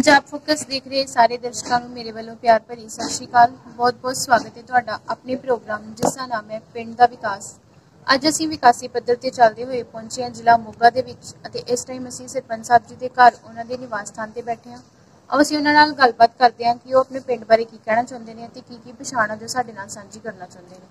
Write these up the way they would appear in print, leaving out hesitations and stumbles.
Punjab focus देख रहे सारे दर्शकों को मेरे वालों प्यार भरी सत श्री अकाल। बहुत बहुत स्वागत है तुहाडा अपने प्रोग्राम जिसका नाम है पिंड दा विकास। अज असीं विकासी पद्धर ते चलदे हुए पहुंचे हैं जिला मोगा दे विच अते इस टाइम असीं सरपंच साहब जी के घर उन्हां दे निवास स्थान ते बैठे हैं। अब असीं उन्हां नाल गलबात करते हैं कि वो अपने पिंड बारे की कहना चाहुंदे ने ते की पछाण जो साडे नाल सांझी करना चाहुंदे ने।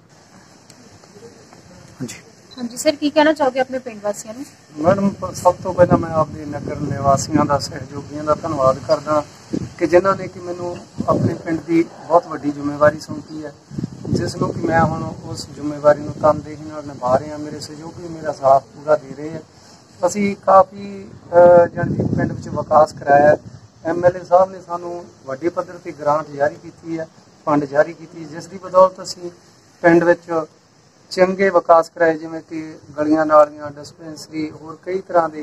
हाँ जी सर, की कहना चाहोगे अपने पिंड वासियों को? मैडम सब तो पहला मैं आपके नगर निवासियों का सहयोगियों का धन्यवाद करदा कि जिन्होंने कि मैनू अपने पिंड की बहुत वड्डी जिम्मेवारी सौंपी है, जिसनों कि मैं हुण उस जिम्मेवारी नूं तनदेही नाल निभा रहा। मेरे सहयोगी मेरा साथ पूरा दे रहे हैं। असी काफ़ी जानी पिंड विच विकास कराया। MLA साहब ने सानू वड्डी पद्धर ते ग्रांट जारी की है, फंड जारी की, जिसकी बदौलत असी पिंड विच चंगे विकास कराए, जिमें कि गलियां नालियां डिस्पेंसरी होर कई तरह के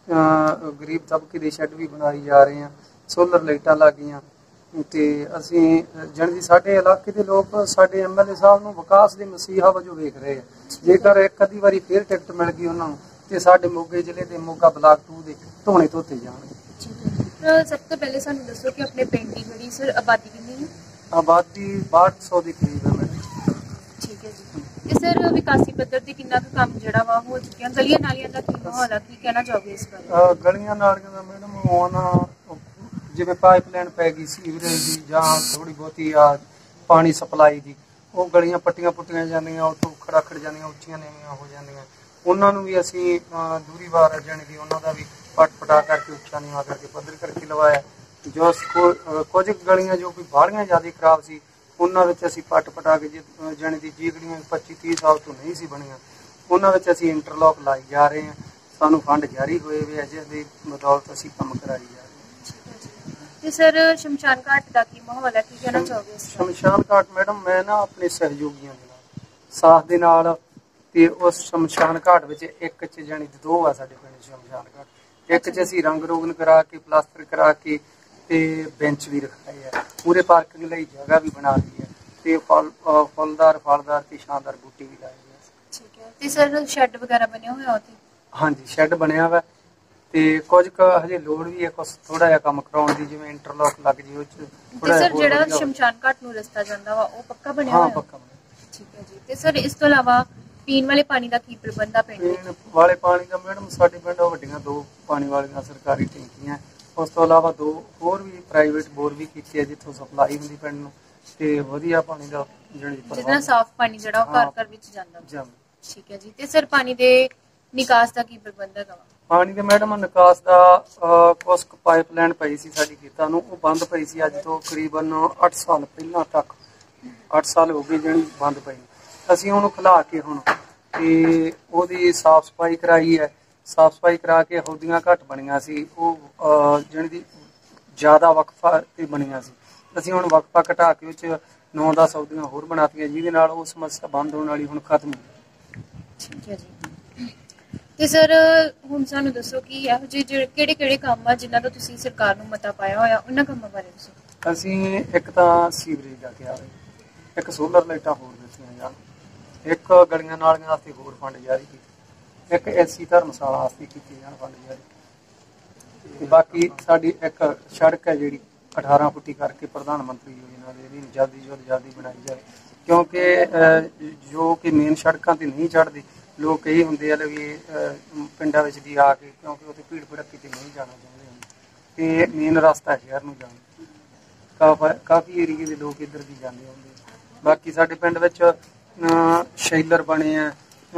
गरीब तबके के शैड भी बनाई जा रहे हैं, सोलर लाइटां लग गईयां ते असीं जानी साडे इलाके के लोग साडे MLA साहब नूं विकास के मसीहा वजों वेख रहे हैं। जेकर एक अद्धी वारी फिर टिकट मिल गई उन्होंने तो साडे मोगे जिले के मोगा ब्लाक 2 के धोने धोते जाणगे। सब तो पहले सानूं दसो कि अपने पिंड की बड़ी सर आबादी कितनी है? आबादी 6200 के करीब है मैडम। ठीक है जी। ते सर विकासी पद्धर ते कितना काम जिहड़ा वा हो चुकिया, गलियां नालियां दा की माहौल है, की कहना चाहोगे इस बारे? गलियां नालियां दा मैडम हुण जिवें पाइपलाइन पै गई सीवरेज की जां थोड़ी बहुती पानी सप्लाई की, वो गलियां पट्टियां पुट्टियां जांदियां, उत्तों खड़ाखड़ जांदियां, उच्चियां नीवियां हो जांदियां। उन्हां नूं भी असीं दूरी वार जानी कि उन्हां दा भी पट पटा करके उच्चा नीवा करके पद्धर करके लवाया। जो कुछ गलियां जो कोई बाहलियां ज़्यादा खराब सी उन्हां विच असीं पट पटा के जानी कि जीगड़ियां 25-30 साल तो नहीं सी बणियां, उन्हां विच असीं इंटरलॉक लाई जा रहे हैं। सानू फंड जारी होए हुए जिस दी बदौलत असीं काम कराई जा रहे हैं। ते सर शमशान घाट दा की माहौल है, की कहना चाहोगे? शमशान घाट मैडम मैं ना अपने सहयोगियों के नाल साथ दे नाल ते उस शमशान घाट विच एक च जानी 2 आ साडे पिंड शमशान घाट, एक च असीं रंग रोगन करा के प्लास्टर करा के ते बेंच भी रखाए है, पूरे पार्किंग लई जगह भी बना दी है ते फलदार फलदार ते शानदार बूटे भी लाए हुए। ठीक है। ते सर शेड वगैरह बने हुए होते? हाँ जी, शेड बनया हुआ ते कुछ हजे लोड़ भी है कुछ थोड़ा जिहा काम कराउण दी, जिवें इंटरलॉक लग जी उच थोड़ा। सर जिहड़ा शमशान घाट नूं रस्ता जांदा वा ओ पक्का बनया होया? हाँ पक्का बनया। ठीक है जी। ते सर इस तो इलावा पीण वाले पानी का की प्रबंध है पिंड? पीण वाले पानी का मैडम साडे पिंड वड्डियां 2 पानी वालियां सरकारी टैंकियां, उस तो इलावा 2 होर भी प्राइवेट बोर भी कीते है जिथों सप्लाई हुंदी पिंड नूं ते वधिया पानी दा जितना साफ पानी जिहड़ा घर घर विच जांदा। ठीक है जी। ते सर पानी दे निकास दा की प्रबंध है? पानी दे मैडम निकास दा कुछ पाइपलाइन पई सी साडी खेतां नूं, वो बंद पई सी अज तो करीबन 8 साल पहलां तक 8 साल हो गए जिहड़ी बंद पई। असीं ਉਹਨੂੰ ਖਿਲਾ ਕੇ ਹੁਣ ਤੇ ਉਹਦੀ ਸਾਫ ਸਫਾਈ ਕਰਾਈ ਹੈ। ਸਾਫ ਸਫਾਈ ਕਰਾ ਕੇ ਹੌਦੀਆਂ ਘੱਟ ਬਣੀਆਂ ਸੀ, ਉਹ ਜਿਹੜੀ ਦੀ ਜ਼ਿਆਦਾ ਵਕਫਾ ਤੇ ਬਣੀਆਂ ਸੀ। ਅਸੀਂ ਹੁਣ ਵਕਫਾ ਘਟਾ ਕੇ ਵਿੱਚ 9-10 ਹੌਦੀਆਂ ਹੋਰ ਬਣਾਤੀਆਂ, ਜਿਹਦੇ ਨਾਲ ਉਹ ਸਮੱਸਿਆ ਬੰਦ ਹੋਣ ਵਾਲੀ ਹੁਣ ਖਤਮ ਹੋ। ਠੀਕ ਹੈ ਜੀ। ਤੇ ਸਰ ਹੁਣ ਸਾਨੂੰ ਦੱਸੋ ਕਿ ਇਹੋ ਜਿਹੇ ਕਿਹੜੇ ਕੰਮ ਆ ਜਿਨ੍ਹਾਂ ਦਾ ਤੁਸੀਂ ਸਰਕਾਰ ਨੂੰ ਮਤਾ ਪਾਇਆ ਹੋਇਆ, ਉਹਨਾਂ ਕੰਮਾਂ ਬਾਰੇ ਦੱਸੋ। ਅਸੀਂ ਇੱਕ ਤਾਂ ਸੀਵਰੇਜ ਦਾ ਕਿਹਾ, ਇੱਕ ਸੋਲਰ ਲਾਈਟਾਂ ਹੋਰ ਦਿੱਤੀਆਂ ਜਾਣ, एक गलियां नालियां वास्ते होर फंड जारी की, एक SC धर्मशाला वास्ते कीते जाण फंड जारी। बाकी साडी एक सड़क है जिहड़ी 18 फुटी करके प्रधानमंत्री योजना दे जल्दी बनाई जाए, क्योंकि जो कि मेन सड़कों ते नहीं चढ़दी लोग कई हुंदे आ भी पिंडां विच दी आके, क्योंकि उत्थे भीड़ भड़क्के ते नहीं जाना चाहुंदे ते मेन रस्ता है शहर नूं जाण, काफ़ी एरिए दे लोग इधर दी जांदे हुंदे। बाकी साडे पिंड विच शैलर बने हैं,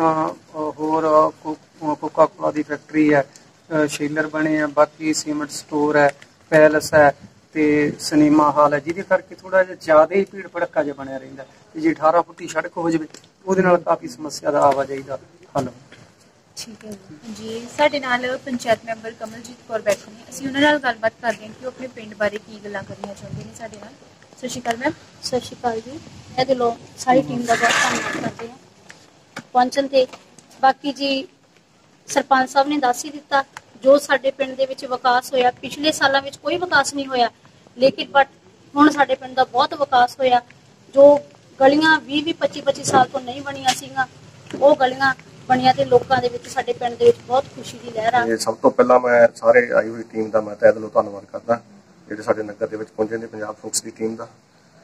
होर कोका कोला की फैक्ट्री है, शैलर बने हैं, बाकी सीमेंट स्टोर है, पैलेस है तो सिनेमा हाल है, जिहदे करके थोड़ा जिहा ज़्यादा ही भीड़ भड़का जिहा बनिया रहिंदा। जे 18 फुटी सड़क हो जाए ਉਹਦੇ ਨਾਲ काफ़ी समस्या का आवाजाही का हल। ठीक है जी। साडे नाल पंचायत मैंबर कमलजीत कौर बैठे ने, असीं उन्हां नाल गलबात करदे हां कि अपने पिंड बारे की गल्लां करनियां चाहुंदे ने साडे नाल। सत श्री अकाल मैम। सत श्री अकाल जी। मैं दिलों सारी टीम का बहुत धन्यवाद करते हैं पहुंचण ते। बाकी जी सरपंच साहब ने दस ही दिता जो साडे पिंड दे विच विकास होया, पिछले सालों में कोई विकास नहीं होया, लेकिन बट हुण साडे पिंड दा बहुत विकास होया। जो गलियां 20-25 साल तो नहीं बनिया सीगियां, वो गलियां ਬਣਿਆ ਤੇ ਲੋਕਾਂ ਦੇ ਵਿੱਚ ਸਾਡੇ ਪਿੰਡ ਦੇ ਵਿੱਚ ਬਹੁਤ ਖੁਸ਼ੀ ਦੀ ਲਹਿਰ ਆ। ਸਭ ਤੋਂ ਪਹਿਲਾਂ ਮੈਂ ਸਾਰੇ ਆਈ ਹੋਈ ਟੀਮ ਦਾ ਮੈਂ ਤਹਿ ਦਿਲੋਂ ਧੰਨਵਾਦ ਕਰਦਾ, ਜਿਹੜੇ ਸਾਡੇ ਨਗਰ ਦੇ ਵਿੱਚ ਪਹੁੰਚੇ ਨੇ, ਪੰਜਾਬ ਫੋਕਸ ਦੀ ਟੀਮ ਦਾ।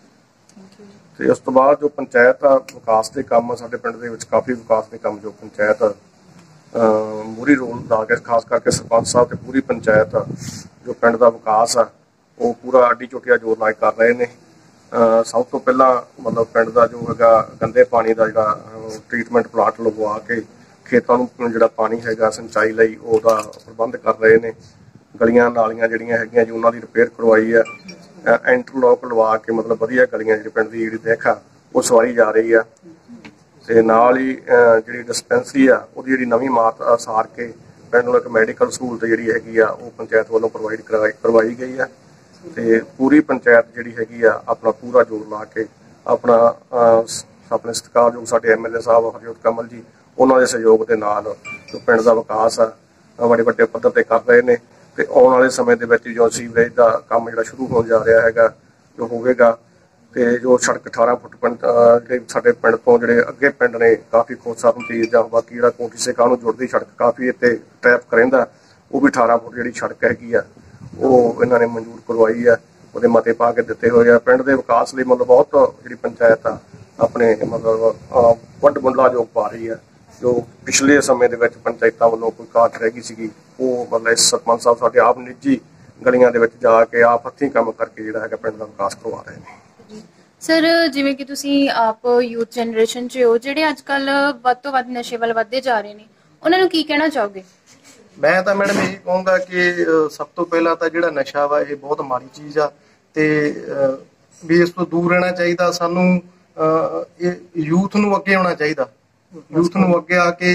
ਤੇ ਉਸ ਤੋਂ ਬਾਅਦ ਜੋ ਪੰਚਾਇਤ ਆ, ਵਿਕਾਸ ਦੇ ਕੰਮ ਸਾਡੇ ਪਿੰਡ ਦੇ ਵਿੱਚ ਕਾਫੀ ਵਿਕਾਸ ਦੇ ਕੰਮ ਜੋ ਪੰਚਾਇਤ ਮੂਹਰੀ ਰੋਲ ਲਾ ਕੇ, ਖਾਸ ਕਰਕੇ ਸਰਪੰਚ ਸਾਹਿਬ ਤੇ ਪੂਰੀ ਪੰਚਾਇਤ ਜੋ ਪਿੰਡ ਦਾ ਵਿਕਾਸ ਆ ਉਹ ਪੂਰਾ ਅੱਡੀ ਚੁੱਕਿਆ ਜ਼ੋਰ ਲਾ ਕੇ ਕਰ ਰਹੇ ਨੇ। ਸਭ ਤੋਂ ਪਹਿਲਾਂ ਮਤਲਬ ਪਿੰਡ ਦਾ ਜੋ ਹੈਗਾ ਗੰਦੇ ਪਾਣੀ ਦਾ ਜਿਹੜਾ ਟ੍ਰੀਟਮੈਂਟ ਪਲਾਂਟ ਲਗਵਾ ਕੇ ਖੇਤਾਂ ਨੂੰ ਜਿਹੜਾ ਪਾਣੀ ਹੈਗਾ ਸਿੰਚਾਈ ਲਈ ਉਹਦਾ ਪ੍ਰਬੰਧ ਕਰ ਰਹੇ ਨੇ। ਗਲੀਆਂ ਨਾਲੀਆਂ ਜਿਹੜੀਆਂ ਹੈਗੀਆਂ ਜੀ ਉਹਨਾਂ ਦੀ ਰਿਪੇਅਰ ਕਰਵਾਈ ਆ, ਇੰਟਰਲੋਕ ਲਵਾ ਕੇ ਮਤਲਬ ਵਧੀਆ ਗਲੀਆਂ ਜਿਹੜੀ ਪਿੰਡ ਦੀ ਜਿਹੜੀ ਦੇਖ ਆ ਉਹ ਸਵਾਰੀ ਜਾ ਰਹੀ ਆ। ਤੇ ਨਾਲ ਹੀ ਜਿਹੜੀ ਡਿਸਪੈਂਸਰੀ ਆ ਉਹਦੀ ਜਿਹੜੀ ਨਵੀਂ ਇਮਾਰਤ ਸਾਰ ਕੇ ਪਿੰਡ ਨੂੰ ਇੱਕ ਮੈਡੀਕਲ ਸਹੂਲਤ ਜਿਹੜੀ ਹੈਗੀ ਆ ਉਹ ਪੰਚਾਇਤ ਵੱਲੋਂ ਪ੍ਰੋਵਾਈਡ ਕਰਵਾਈ ਗਈ ਆ। ਤੇ ਪੂਰੀ ਪੰਚਾਇਤ ਜਿਹੜੀ ਹੈਗੀ ਆ ਆਪਣਾ ਪੂਰਾ ਜ਼ੋਰ ਲਾ ਕੇ ਆਪਣੇ ਸਤਿਕਾਰਯੋਗ ਸਾਡੇ MLA ਸਾਹਿਬ ਹਰਜੋਤ ਕਮਲ ਜੀ, ਉਹਨਾਂ ਦੇ ਸਹਿਯੋਗ ਦੇ ਨਾਲ ਜੋ ਪਿੰਡ ਦਾ ਵਿਕਾਸ ਆ ਬੜੇ ਵੱਡੇ ਪੱਧਰ ਤੇ ਕਰ ਰਹੇ ਨੇ। ਤੇ ਆਉਣ ਵਾਲੇ ਸਮੇਂ ਦੇ ਵਿੱਚ ਜੋ ਸੀਵਰੇਜ ਦਾ ਕੰਮ ਜਿਹੜਾ ਸ਼ੁਰੂ ਹੋਣ ਜਾ ਰਿਹਾ ਹੈਗਾ ਜੋ ਹੋਵੇਗਾ, ਤੇ ਜੋ ਸੜਕ 18 ਫੁੱਟ ਪਿੰਡ ਜਿਹੜੇ ਸਾਡੇ ਪਿੰਡ ਤੋਂ ਜਿਹੜੇ ਅੱਗੇ ਪਿੰਡ ਨੇ ਕਾਫੀ ਖੋਸਾਰਨ ਚੀਜ਼ ਜਾਂ ਬਾਕੀ ਜਿਹੜਾ ਕੋਟੀ ਸੇ ਨੂੰ ਜੁੜਦੀ ਸੜਕ ਕਾਫੀ ਇੱਥੇ ਟ੍ਰੈਫਿਕ ਰਹਿੰਦਾ, ਉਹ ਵੀ 18 ਫੁੱਟ ਜਿਹੜੀ ਸੜਕ ਹੈਗੀ ਆ ਉਹ ਇਹਨਾਂ ਨੇ ਮਨਜ਼ੂਰ ਕਰਵਾਈ ਆ, ਉਹਦੇ ਮਤੇ ਪਾ ਕੇ ਦਿੱਤੇ ਹੋਏ ਆ। ਪਿੰਡ ਦੇ ਵਿਕਾਸ ਲਈ ਮਤਲਬ ਬਹੁਤ ਜਿਹੜੀ ਪੰਚਾਇਤ ਆ ਆਪਣੇ ਮਤਲਬ ਵੱਡ ਬੁੰਦਲਾ ਯੋਗ ਪਾ ਰਹੀ ਆ। ਜੋ ਪਿਛਲੇ ਸਮੇਂ ਦੇ ਵਿੱਚ ਪੰਚਾਇਤਾਂ ਵੱਲੋਂ ਕੋਈ ਕਾਟ ਰਹਿ ਗਈ ਸੀਗੀ ਉਹ ਮਤਲਬ ਇਸ ਸਰਪੰਚ ਸਾਹਿਬ ਸਾਡੇ ਆਪ ਨਿੱਜੀ ਗਲੀਆਂ ਦੇ ਵਿੱਚ ਜਾ ਕੇ ਆਪ ਹੱਥੀਂ ਕੰਮ ਕਰਕੇ ਜਿਹੜਾ ਹੈਗਾ ਪਿੰਡ ਦਾ ਵਿਕਾਸ ਕਰਵਾ ਰਹੇ ਨੇ। ਸਰ, ਜਿਵੇਂ ਕਿ ਤੁਸੀਂ ਆਪ ਯੂਥ ਜਨਰੇਸ਼ਨ 'ਚ ਹੋ, ਜਿਹੜੇ ਅੱਜ ਕੱਲ ਵੱਧ ਤੋਂ ਵੱਧ ਨਸ਼ੇ ਵੱਲ ਵੱਧਦੇ ਜਾ ਰਹੇ ਨੇ, ਉਹਨਾਂ ਨੂੰ ਕੀ ਕਹਿਣਾ ਚਾਹੋਗੇ? ਮੈਂ ਤਾਂ ਮੈਡਮ ਇਹੀ ਕਹੂੰਗਾ ਕਿ ਸਭ ਤੋਂ ਪਹਿਲਾਂ ਤਾਂ ਜਿਹੜਾ ਨਸ਼ਾ ਵਾ ਇਹ ਬਹੁਤ ਮਾੜੀ ਚੀਜ਼ ਆ ਤੇ ਵੀ ਇਸ ਤੋਂ ਦੂਰ ਰਹਿਣਾ ਚਾਹੀਦਾ ਸਾਨੂੰ। ਇਹ ਯੂਥ ਨੂੰ ਅੱਗੇ ਆਉਣਾ ਚਾਹੀਦਾ, ਯੂਥ ਨੂੰ ਅੱਗੇ ਆ ਕੇ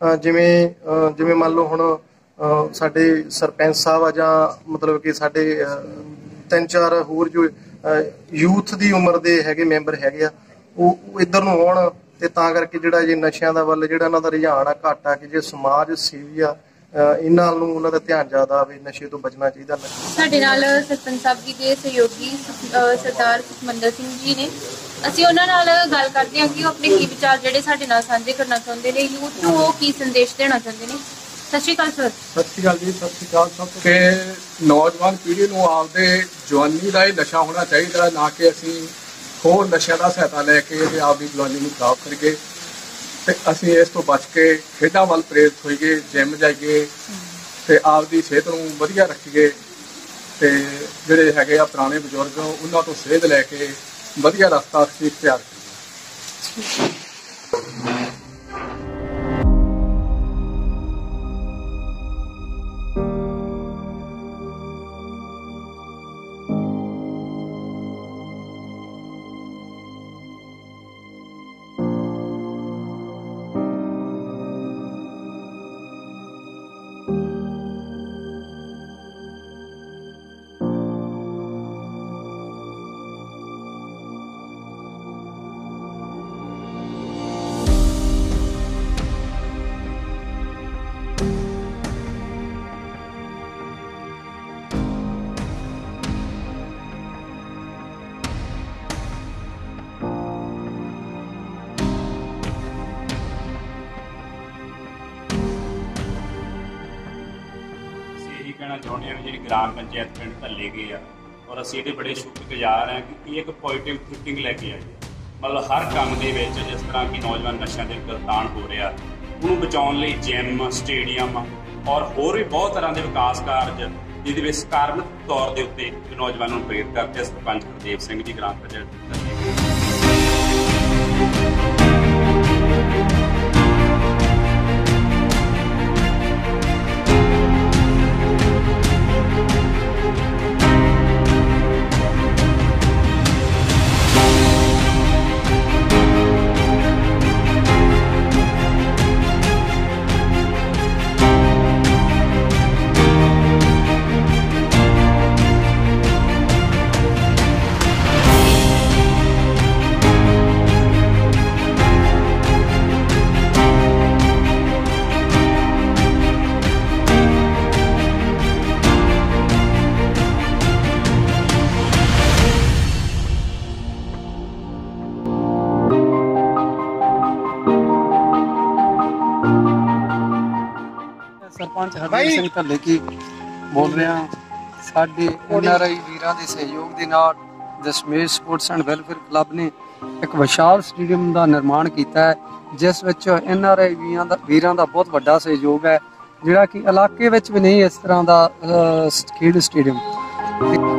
ਜਿਵੇਂ ਮੰਨ ਲਓ ਹੁਣ ਸਾਡੇ ਸਰਪੰਚ ਸਾਹਿਬ ਆ ਜਾਂ ਮਤਲਬ ਕਿ ਸਾਡੇ 3-4 ਹੋਰ ਜੋ ਯੂਥ ਦੀ ਉਮਰ ਦੇ ਹੈਗੇ ਮੈਂਬਰ ਹੈਗੇ ਆ ਉਹ ਇੱਧਰ ਨੂੰ ਆਉਣ ਤੇ ਤਾਂ ਕਰਕੇ ਜਿਹੜਾ ਜੇ ਨਸ਼ਿਆਂ ਦਾ ਵੱਲ ਜਿਹੜਾ ਇਹਨਾਂ ਦਾ ਰੁਝਾਨ ਆ ਘੱਟ ਆ ਕਿ ਜੇ ਸਮਾਜ ਸੇਵੀ ਆ ਇਹਨਾਂ ਨੂੰ ਉਹਨਾਂ ਦਾ ਧਿਆਨ ਜ਼ਿਆਦਾ ਆਵੇ, ਨਸ਼ੇ ਤੋਂ ਬਚਣਾ ਚਾਹੀਦਾ। ਸਾਡੇ ਨਾਲ ਸਰਪੰਚ ਸਾਹਿਬ ਜੀ ਦੇ ਸਹਿਯੋਗੀ ਸਰਦਾਰ ਸੁਖਮੰਦਰ ਸਿੰਘ ਜੀ ਨੇ, ਅਸੀਂ ਉਹਨਾਂ ਨਾਲ ਗੱਲ ਕਰਦੇ ਹਾਂ ਕਿ ਉਹ ਆਪਣੇ ਕੀ ਵਿਚਾਰ ਜਿਹੜੇ ਸਾਡੇ ਨਾਲ ਸਾਂਝੇ ਕਰਨਾ ਚਾਹੁੰਦੇ ਨੇ, ਯੂਥ ਨੂੰ ਉਹ ਕੀ ਸੰਦੇਸ਼ ਦੇਣਾ ਚਾਹੁੰਦੇ ਨੇ। ਸਤਿ ਸ਼੍ਰੀ ਅਕਾਲ ਸਰ। ਸਤਿ ਸ਼੍ਰੀ ਅਕਾਲ ਜੀ। ਸਤਿ ਸ਼੍ਰੀ ਅਕਾਲ ਸਭ ਕਿ ਨੌਜਵਾਨ ਪੀੜ੍ਹੀ ਨੂੰ ਆਪਦੇ ਜਵਾਨੀ ਦਾ ਹੀ ਨਸ਼ਾ ਹੋਣਾ ਚਾਹੀਦਾ, ਨਾ ਕਿ ਅਸੀਂ ਹੋਰ ਨਸ਼ਿਆਂ ਦਾ ਸਹਾਇਤਾ ਲੈ ਕੇ ਤੇ ਆਪਦੀ ਜਵਾਨੀ ਨੂੰ ਖਰਾਬ ਕਰੀਏ। ਤੇ ਅਸੀਂ ਇਸ ਤੋਂ ਬਚ ਕੇ ਖੇਡਾਂ ਵੱਲ ਪ੍ਰੇਰਿਤ ਹੋਈਏ, ਜਿਮ ਜਾਈਏ ਤੇ ਆਪਦੀ ਸਿਹਤ ਨੂੰ ਵਧੀਆ ਰੱਖੀਏ। ਤੇ ਜਿਹੜੇ ਹੈਗੇ ਆ ਪੁਰਾਣੇ ਬਜ਼ੁਰਗ ਉਹਨਾਂ ਤੋਂ ਸੇਧ ਲੈ ਕੇ ਵਧੀਆ ਰਸਤਾ ਅਸੀਂ ਇਖਤਿਆਰ ਕਰੀਏ। ਕਹਿਣਾ ਚਾਹੁੰਦੇ ਹਾਂ ਵੀ ਜਿਹੜੀ ਗ੍ਰਾਮ ਪੰਚਾਇਤ ਪਿੰਡ ਧੱਲੇ ਗਏ ਆ ਔਰ ਅਸੀਂ ਇਹਦੇ ਬੜੇ ਸ਼ੁਕਰਗੁਜ਼ਾਰ ਹਾਂ ਕਿ ਇਹ ਇੱਕ ਪੋਜ਼ਿਟਿਵ ਥਿੰਕਿੰਗ ਲੈ ਕੇ ਆਈ ਹੈ। ਮਤਲਬ ਹਰ ਕੰਮ ਦੇ ਵਿੱਚ ਜਿਸ ਤਰ੍ਹਾਂ ਕਿ ਨੌਜਵਾਨ ਨਸ਼ਿਆਂ ਦੇ ਗਰਦਾਨ ਹੋ ਰਿਹਾ ਉਹਨੂੰ ਬਚਾਉਣ ਲਈ ਜਿਮ, ਸਟੇਡੀਅਮ ਔਰ ਹੋਰ ਵੀ ਬਹੁਤ ਤਰ੍ਹਾਂ ਦੇ ਵਿਕਾਸ ਕਾਰਜ ਜਿਹਦੇ ਵਿੱਚ ਸਕਾਰਾਤਮਕ ਤੌਰ ਦੇ ਉੱਤੇ ਨੌਜਵਾਨਾਂ ਨੂੰ ਪ੍ਰੇਰਿਤ ਕਰਦੇ ਸਰਪੰਚ ਗੁਰਦੇਵ ਸਿੰਘ ਜੀ ਗ੍ਰਾਮ ਪੰਚਾਇਤ ਸਰਪੰਚ ਹਰਦੀਪ ਸਿੰਘ ਢੱਲੇ ਕੀ ਬੋਲ ਰਿਹਾ। ਸਾਡੇ NRI ਵੀਰਾਂ ਦੇ ਸਹਿਯੋਗ ਦੇ ਨਾਲ Dashmesh sports and welfare club ਨੇ ਇੱਕ ਵਿਸ਼ਾਲ ਸਟੇਡੀਅਮ ਦਾ ਨਿਰਮਾਣ ਕੀਤਾ ਹੈ, ਜਿਸ ਵਿੱਚ NRI ਵੀਰਾਂ ਦਾ ਬਹੁਤ ਵੱਡਾ ਸਹਿਯੋਗ ਹੈ, ਜਿਹੜਾ ਕਿ ਇਲਾਕੇ ਵਿੱਚ ਵੀ ਨਹੀਂ ਇਸ ਤਰ੍ਹਾਂ ਦਾ ਖੇਡ ਸਟੇਡੀਅਮ।